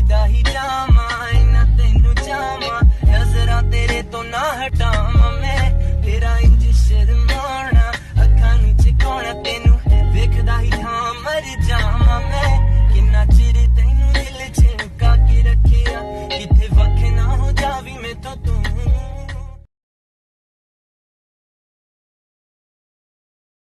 ਦਾ ਹੀ ਜਾਵਾਂ, ਇਨਾ ਤੈਨੂੰ ਚਾਵਾਂ, ਨਜ਼ਰਾਂ ਤੇਰੇ ਤੋਂ ਨਾ ਹਟਾਵਾਂ।